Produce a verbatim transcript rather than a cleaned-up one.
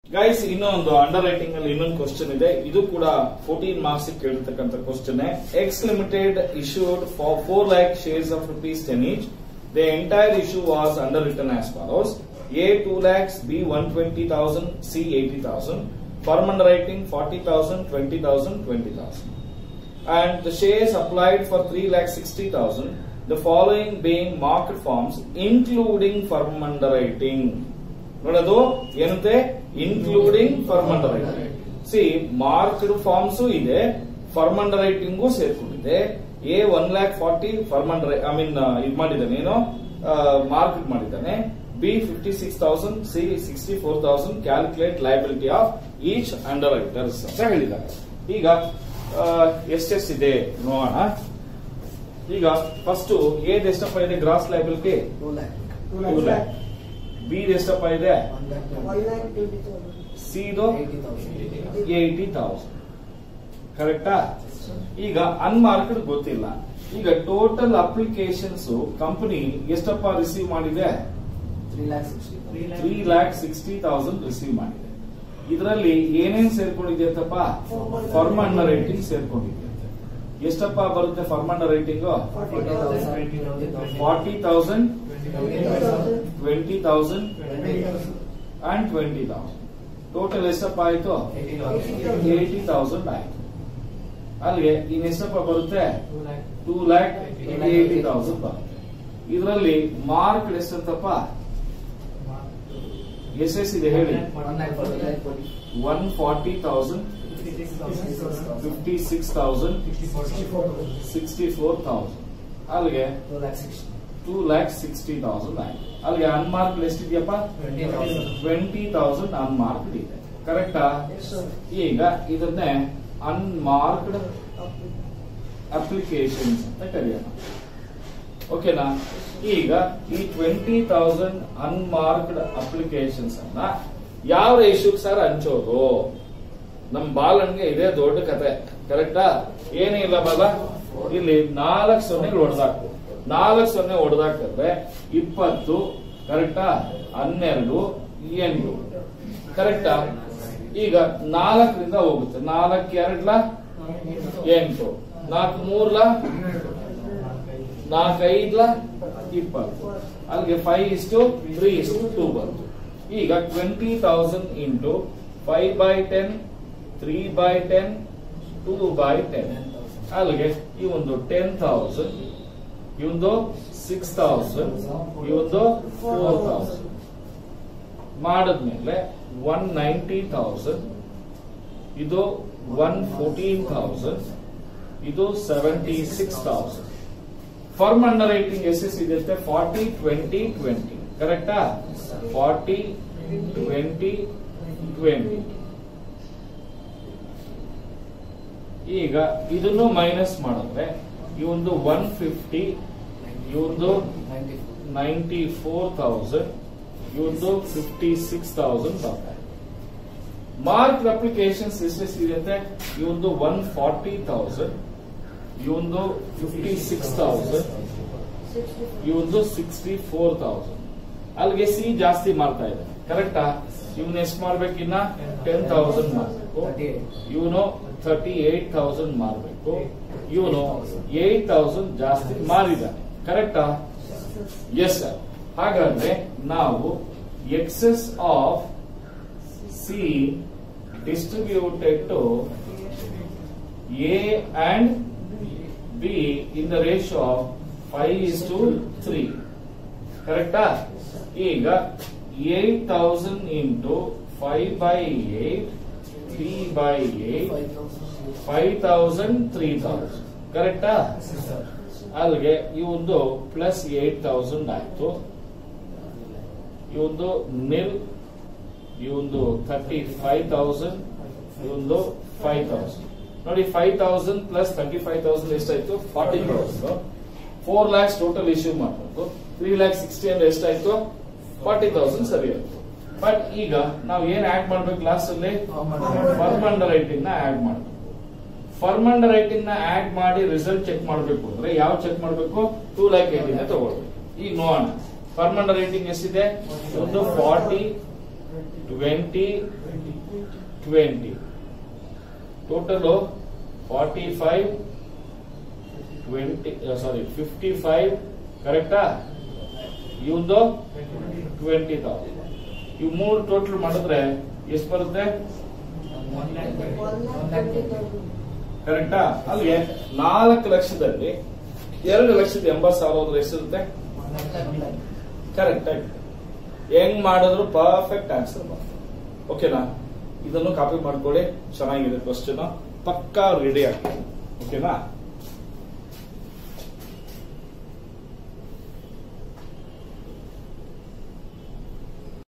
Guys, ಇನ್ನೊಂದು under writing ಅಲ್ಲಿ ಇನ್ನೊಂದು ಕ್ವಶನ್ ಇದೆ. ಇದು ಕೂಡ ಫೋರ್ಟೀನ್ ಮಾರ್ಕ್ಸ್ ಕೇಳಿರ್ತಕ್ಕಂಥ question. X limited issued for four lakh shares of rupees ten each. The entire issue was underwritten as follows: A two lakhs, B one twenty thousand, C eighty thousand. Firm underwriting forty thousand, twenty thousand, twenty thousand. And the shares applied for three lakh sixty thousand, the following being market forms including firm underwriting. ನೋಡೋದು ಏನಂತೆ? Including firm underwriting. C marked forms ಇದೆ, firm underwriting ಸೇರ್ಕೊಂಡಿದೆ. A one lakh forty firm under I mean ಇದು ಮಾಡಿದ್ದಾನೆ, ಏನೋ market ಮಾಡಿದ್ದಾನೆ. B fifty six thousand, C sixty four thousand. Calculate liability of each underwriters ಅಂತ ಹೇಳಿದ್ದಾರೆ. ಈಗ ಎಷ್ಟೆಷ್ಟಿದೆ ನೋಡೋಣ. ಈಗ ಫಸ್ಟ್ ಎದ್ ಎಷ್ಟಪ್ಪ ಇದೆ? Gross liability two lakh. B ಎಷ್ಟಪ್ಪ ಇದೆ? C eighty thousand. ಕರೆಕ್ಟಾ? ಈಗ ಅನ್ಮಾರ್ಕ್ಡ್ ಗೊತ್ತಿಲ್ಲ. ಈಗ ಟೋಟಲ್ ಅಪ್ಲಿಕೇಶನ್ಸ್ ಕಂಪನಿ ಎಷ್ಟಪ್ಪ ರಿಸೀವ್ ಮಾಡಿದೆ? Three lakh sixty thousand receive ಮಾಡಿದೆ. ಇದರಲ್ಲಿ ಏನೇನ್ ಸೇರ್ಕೊಂಡಿದೆ ಅಂತಪ್ಪ? ಫರ್ಮ್ ಅಂಡರ್ ರೈಟಿಂಗ್ ಸೇರ್ಕೊಂಡಿದೆ. ಎಷ್ಟಪ್ಪ ಬರುತ್ತೆ firm underwriting? Forty thousand, twenty thousand and twenty thousand. Total ಎಷ್ಟಪ್ಪ ಆಯ್ತು? ಏಟಿ ತೌಸಂಡ್ ಆಯ್ತು. ಅಲ್ಲಿಗೆ ಇನ್ ಎಷ್ಟಪ್ಪ ಬರುತ್ತೆ? ಟೂ ಲ್ಯಾಕ್ ಏಟಿ ತೌಸಂಡ್ ಬರುತ್ತೆ. ಇದರಲ್ಲಿ ಮಾರ್ಕ್ ಎಷ್ಟಂತಪ್ಪ? ಎಷ್ಟೆಷ್ಟಿದೆ ಹೇಳಿ? One forty thousand, fifty six thousand, sixty four thousand. ಅಲ್ಲಿಗೆ ಟೂ ಲ್ಯಾಕ್ ಸಿಕ್ಸ್ಟಿ ತೌಸಂಡ್ ಆಯ್ತು. ಅಲ್ಲಿಗೆ ಅನ್ಮಾರ್ಕ್ಡ್ ಎಷ್ಟಿದೆಯಪ್ಪ? ಟ್ವೆಂಟಿ ತೌಸಂಡ್ ಅನ್ಮಾರ್ಕ್ಡ್ ಇದೆ. ಕರೆಕ್ಟಾ? ಈಗ ಇದನ್ನೇ ಅನ್ಮಾರ್ಕ್ಡ್ ಅಪ್ಲಿಕೇಶನ್ಸ್ ಅಂತ ಕರೆಯೋಣ. ಓಕೆನಾ? ಈಗ ಈ ಟ್ವೆಂಟಿ ತೌಸಂಡ್ ಅನ್ಮಾರ್ಕ್ಡ್ ಅಪ್ಲಿಕೇಶನ್ಸ್ ಅನ್ನ ಯಾವ ರೇಷ್ಯೂಗ್ ಸರ್ ಹಂಚೋದು? ನಮ್ ಬಾಲನ್ಗೆ ಇದೇ ದೊಡ್ಡ ಕತೆ. ಕರೆಕ್ಟಾ? ಏನೇ ಇಲ್ಲ ಬಾಲ, ಇಲ್ಲಿ ನಾಲ್ಕು ಸೊನ್ನೆ ಹೊಡೆದಾಕು. ನಾಲ್ಕು ಸೊನ್ನೆ ಹೊಡೆದಾಕಿದ್ರೆ ಇಪ್ಪತ್ತು. ಕರೆಕ್ಟಾ? ಹನ್ನೆರಡು, ಎಂಟು. ಕರೆಕ್ಟಾ? ಈಗ ನಾಲ್ಕರಿಂದ ಹೋಗುತ್ತೆ. ನಾಲ್ಕು ಎರಡ್ಲ ಎಂಟು, ನಾಲ್ಕು ಮೂರ್ಲ ನಾಲ್ಕೈದ್ಲ ಇಪ್ಪತ್ತು. ಅಲ್ಲಿಗೆ five is to three is to two ಬಂತು. ಈಗ twenty thousand into five by ten, three by ten, two by ten. ಅಲ್ಲಿಗೆ ಈ ಒಂದು ಟೆನ್ ತೌಸಂಡ್, ಇವೊಂದು ಸಿಕ್ಸ್ ತೌಸಂಡ್, ಇವೊಂದು ಫೋರ್ ತೌಸಂಡ್ ಮಾಡಿದ್ಮೇಲೆ ಒನ್ ನೈಂಟಿ ತೌಸಂಡ್, ಇದು ಒನ್ ಫೋರ್ಟೀನ್ ತೌಸಂಡ್, ಇದು seventy six thousand. Firm underwriting ಎಷ್ಟೆಷ್ಟಿದೆ? Forty twenty twenty. ಕರೆಕ್ಟಾ? Forty twenty twenty. ಈಗ ಇದನ್ನು ಮೈನಸ್ ಮಾಡಿದ್ರೆ ಇವೊಂದು ಒನ್ ಫಿಫ್ಟಿ, ಇವೊಂದು ನೈಂಟಿ ಫೋರ್ ತೌಸಂಡ್, ಇವೊಂದು ಫಿಫ್ಟಿ ಸಿಕ್ಸ್ ತೌಸಂಡ್ ಬರ್ತಾರೆ. ಮಾರ್ಕ್ ಅಪ್ಲಿಕೇಶನ್ಸ್ ಎಷ್ಟೆಷ್ಟಿದೆ ಅಂತೆ? ಇವೊಂದು ಒನ್ ಫಾರ್ಟಿ ತೌಸಂಡ್, ಇವೊಂದು ಫಿಫ್ಟಿ ಸಿಕ್ಸ್ ತೌಸಂಡ್, ಇವೊಂದು ಸಿಕ್ಸ್ಟಿ ಫೋರ್ ತೌಸಂಡ್. ಅಲ್ಲಿಗೆ ಸಿ ಜಾಸ್ತಿ ಮಾಡ್ತಾ ಇದೆ. ಕರೆಕ್ಟಾ? ಇವನ್ ಎಷ್ಟು ಮಾಡ್ಬೇಕಿನ್ನ? ಟೆನ್ ತೌಸಂಡ್ ಮಾಡಬೇಕು. ಇವನು ಥರ್ಟಿ ಏಟ್ ತೌಸಂಡ್ ಮಾಡಬೇಕು. ಇವನು ಏಟ್ ತೌಸಂಡ್ ಜಾಸ್ತಿ ಮಾರಿದ್ದಾನೆ. ಕರೆಕ್ಟಾ? Yes sir. ಹಾಗಾದ್ರೆ ನಾವು excess of C distributed to A and B in the ratio of five is to three. ಕರೆಕ್ಟಾ? ಈಗ eight thousand into five by eight, three by eight, five thousand, three thousand. ಕರೆಕ್ಟಾ? ಅಲ್ಲಿಗೆ ಈ ಒಂದು plus eight thousand ಆಯ್ತು. ಈ ಒಂದು ನಿಲ್, ಈ ಒಂದು ಥರ್ಟಿ ಫೈವ್ ತೌಸಂಡ್, ಈ ಒಂದು ಫೈವ್ ತೌಸಂಡ್. ನೋಡಿ, five thousand plus thirty five thousand ಎಷ್ಟಾಯ್ತು? Forty thousand. Four lakhs total issue ಮಾಡಬೇಕು. ತ್ರೀ ಲ್ಯಾಕ್ ಸಿಕ್ಸ್ಟಿ ಅಂದ್ರೆ ಎಷ್ಟಾಯ್ತು? ಫಾರ್ಟಿ ತೌಸಂಡ್ ಸರಿ ಆಯ್ತು. ಬಟ್ ಈಗ ನಾವು ಏನ್ ಆಡ್ ಮಾಡ್ಬೇಕು? ಲಾಸ್ಟ್ ಅಲ್ಲಿ ಫರ್ಮ್ ಅಂಡರ್ ರೈಟಿಂಗ್ ನ ಆಡ್ ಮಾಡಬೇಕು. ಫರ್ಮ್ ಅಂಡರ್ ರೈಟಿಂಗ್ ನ ಆಡ್ ಮಾಡಿ ರಿಸಲ್ಟ್ ಚೆಕ್ ಮಾಡಬೇಕು ಅಂದ್ರೆ ಯಾವ ಚೆಕ್ ಮಾಡಬೇಕು? ಟೂ ಲ್ಯಾಕ್ ಏಟಿನ ತಗೊಳ್ಬೇಕು. ಈಗ ನೋಡೋಣ ಫರ್ಮ್ ಅಂಡರ್ ರೈಟಿಂಗ್ ಎಷ್ಟಿದೆ? ಒಂದು forty twenty twenty total forty five twenty sorry fifty five ಕರೆಕ್ಟಾ ಇವಂದು ಟ್ವೆಂಟಿ ತೌಸಂಡ್ ಇವು ಮೂರು ಟೋಟಲ್ ಮಾಡಿದ್ರೆ ಎಷ್ಟು ಬರುತ್ತೆ ಕರೆಕ್ಟಾ ಅಲ್ಲಿಗೆ ನಾಲ್ಕು ಲಕ್ಷದಲ್ಲಿ ಎರಡು ಲಕ್ಷದ ಎಂಬತ್ತು ಸಾವಿರ ಹೋದ್ರೆ ಎಷ್ಟಿರುತ್ತೆ ಕರೆಕ್ಟ್ ಆಗಿ ಹೆಂಗ್ ಮಾಡಿದ್ರು ಪರ್ಫೆಕ್ಟ್ ಆನ್ಸರ್ ಬರ್ತದೆ ಓಕೆನಾ ಇದನ್ನು ಕಾಪಿ ಮಾಡ್ಕೊಳ್ಳಿ ಚೆನ್ನಾಗಿದೆ ಕ್ವಶನ್ ಪಕ್ಕಾ ರೆಡಿ ಆಗ್ತದೆ ಓಕೆನಾ